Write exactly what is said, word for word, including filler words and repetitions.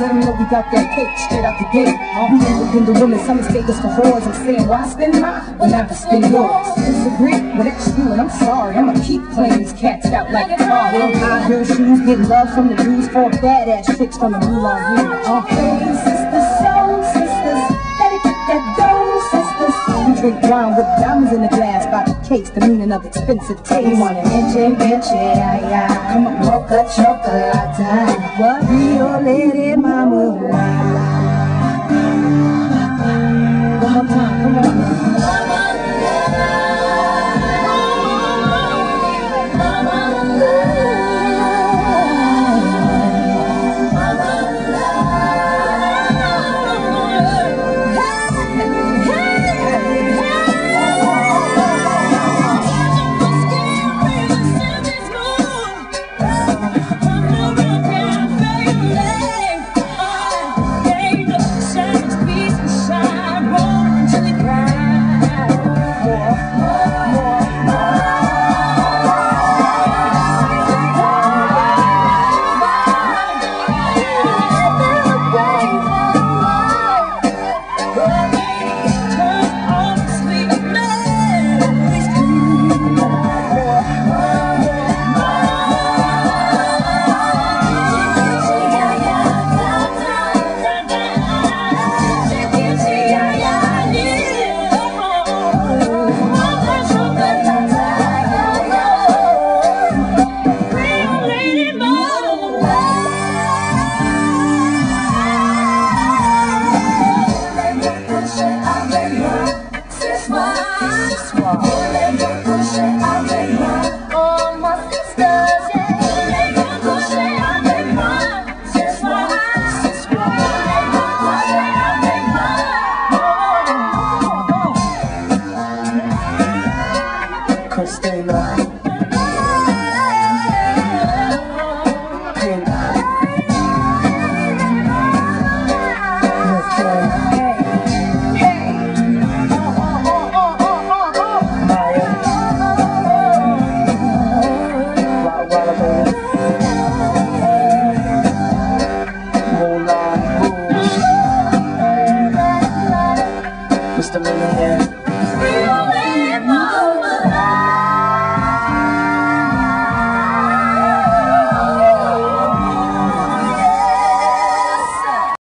let them know we got that cake straight out the gate. We independent women, some mistake us for whores and saying, why spend mine when I can spend yours? Disagree? Well, that's you, and I'm sorry. I'ma keep playing these cats out like a car. Well, high heel shoes, getting love from the dudes, four badass chicks from the Moulin Rouge. Okay, sisters, soul sisters, better get that dough, sisters. We drink wine with diamonds in the glass by the case, the meaning of expensive taste. We want an inche, inche, ay, ay. Come on, mocha chocolate. What? Rio Lady Mama. One more time, come on. Christina.